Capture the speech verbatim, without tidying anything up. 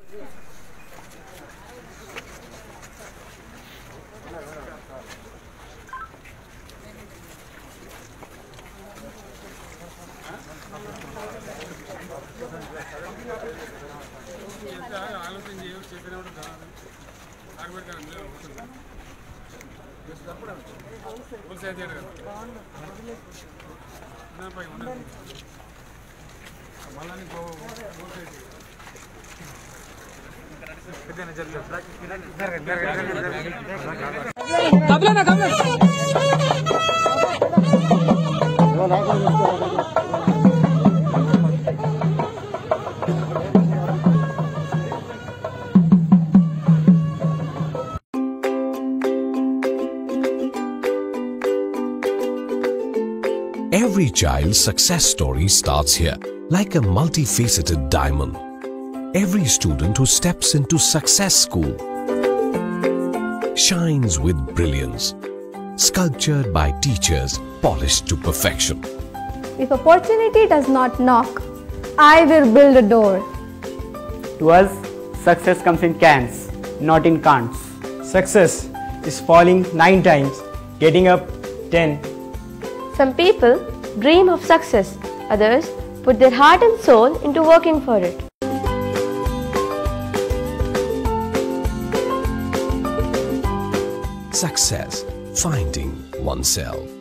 Every child's success story starts here, like a multifaceted diamond. Every student who steps into Success School shines with brilliance, sculptured by teachers polished to perfection. If opportunity does not knock, I will build a door. To us, success comes in cans, not in can'ts. Success is falling nine times, getting up ten. Some people dream of success, others put their heart and soul into working for it. Success, finding oneself.